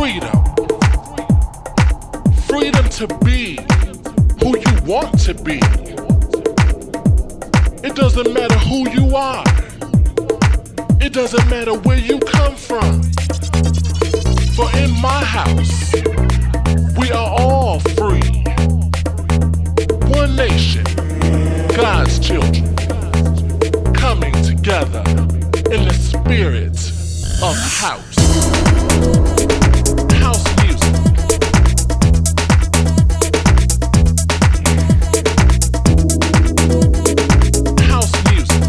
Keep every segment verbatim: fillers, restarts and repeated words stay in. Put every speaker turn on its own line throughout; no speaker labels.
freedom. Freedom to be who you want to be. It doesn't matter who you are. It doesn't matter where you come from. For in my house, we are all free. One nation, God's children, coming together in the spirit of house. House music. House music.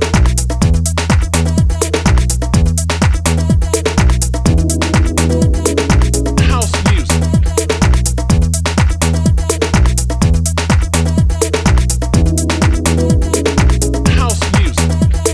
House music. House music.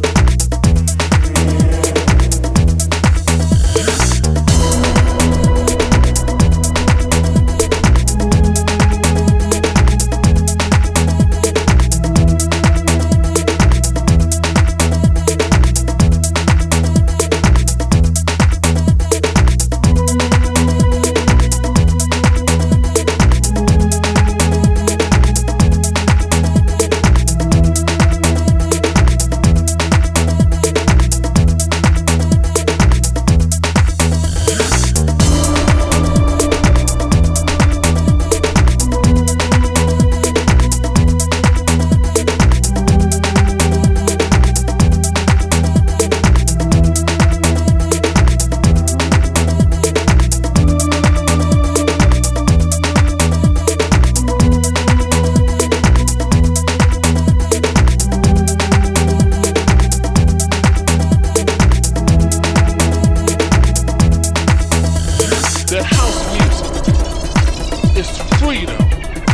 The house music is freedom.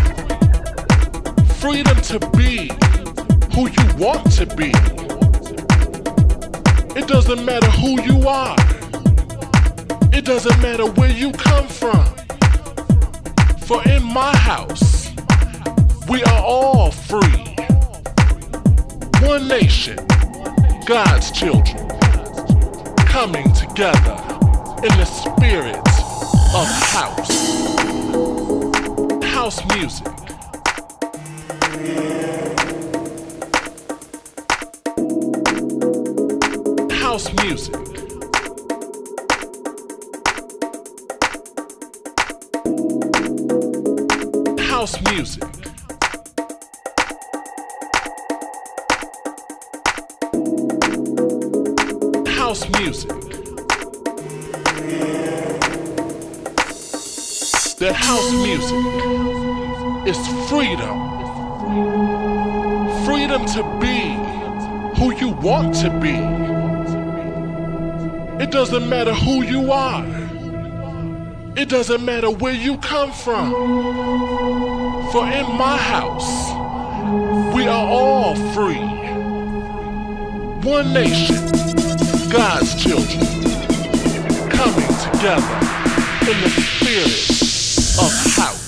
Freedom to be who you want to be. It doesn't matter who you are. It doesn't matter where you come from. For in my house, we are all free. One nation, God's children, coming together in the spirit of house. House music. House music. House music. House music. The house music is freedom. Freedom to be who you want to be. It doesn't matter who you are. It doesn't matter where you come from. For in my house, we are all free. One nation, God's children, coming together in the spirit of house.